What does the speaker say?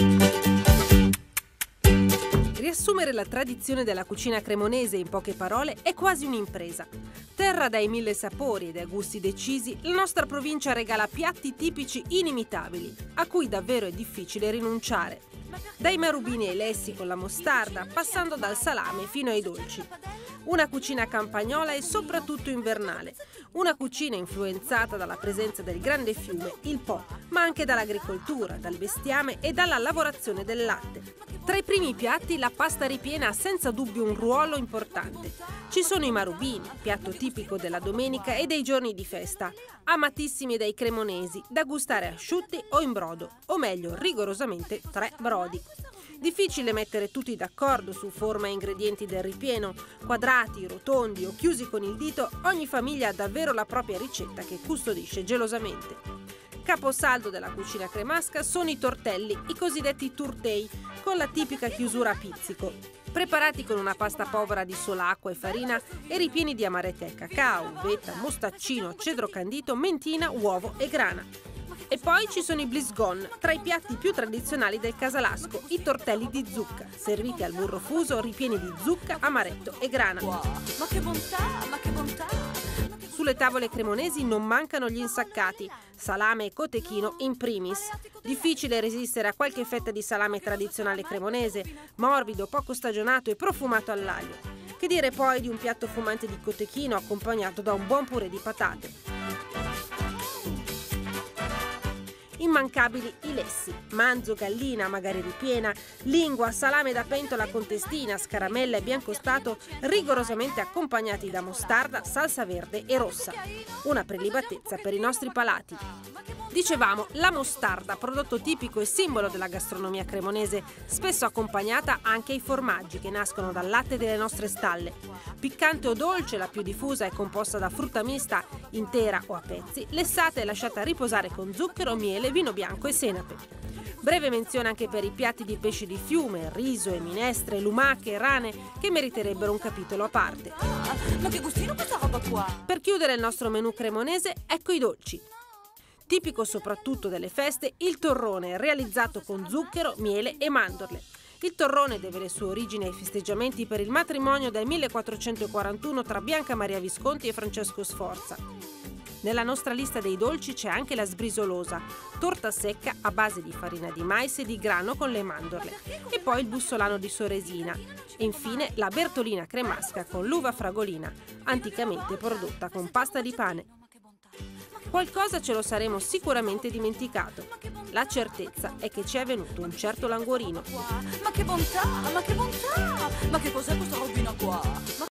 Riassumere la tradizione della cucina cremonese in poche parole è quasi un'impresa. Terra dai 1000 sapori e dai gusti decisi, la nostra provincia regala piatti tipici inimitabili, a cui davvero è difficile rinunciare. Dai marubini ai lessi con la mostarda, passando dal salame fino ai dolci. Una cucina campagnola e soprattutto invernale. Una cucina influenzata dalla presenza del grande fiume, il Po, ma anche dall'agricoltura, dal bestiame e dalla lavorazione del latte. Tra i primi piatti la pasta ripiena ha senza dubbio un ruolo importante. Ci sono i marubini, piatto tipico della domenica e dei giorni di festa, amatissimi dai cremonesi, da gustare asciutti o in brodo, o meglio rigorosamente 3 brodi. Difficile mettere tutti d'accordo su forma e ingredienti del ripieno, quadrati, rotondi o chiusi con il dito, ogni famiglia ha davvero la propria ricetta che custodisce gelosamente. Caposaldo della cucina cremasca sono i tortelli, i cosiddetti turtei, con la tipica chiusura a pizzico, preparati con una pasta povera di sola acqua e farina e ripieni di amarette al cacao, uvetta, mostaccino, cedro candito, mentina, uovo e grana. E poi ci sono i blisgon, tra i piatti più tradizionali del Casalasco, i tortelli di zucca, serviti al burro fuso, ripieni di zucca, amaretto e grana. Wow, ma che bontà, ma che bontà! Sulle tavole cremonesi non mancano gli insaccati, salame e cotechino in primis. Difficile resistere a qualche fetta di salame tradizionale cremonese, morbido, poco stagionato e profumato all'aglio. Che dire poi di un piatto fumante di cotechino accompagnato da un buon purè di patate. Immancabili i lessi, manzo, gallina, magari ripiena, lingua, salame da pentola con testina, scaramella e biancostato, rigorosamente accompagnati da mostarda, salsa verde e rossa. Una prelibatezza per i nostri palati. Dicevamo, la mostarda, prodotto tipico e simbolo della gastronomia cremonese, spesso accompagnata anche ai formaggi che nascono dal latte delle nostre stalle. Piccante o dolce, la più diffusa è composta da frutta mista intera o a pezzi, lessata e lasciata riposare con zucchero, miele, vino bianco e senape. Breve menzione anche per i piatti di pesci di fiume, riso e minestre, lumache e rane, che meriterebbero un capitolo a parte. Ma che gustino questa roba qua! Per chiudere il nostro menù cremonese, ecco i dolci. Tipico soprattutto delle feste, il torrone realizzato con zucchero, miele e mandorle. Il torrone deve le sue origini ai festeggiamenti per il matrimonio del 1441 tra Bianca Maria Visconti e Francesco Sforza. Nella nostra lista dei dolci c'è anche la sbrisolosa, torta secca a base di farina di mais e di grano con le mandorle, e poi il bussolano di Soresina, e infine la bertolina cremasca con l'uva fragolina, anticamente prodotta con pasta di pane. Qualcosa ce lo saremo sicuramente dimenticato. La certezza è che ci è venuto un certo languorino. Ma che bontà, ma che bontà! Ma che cos'è questo?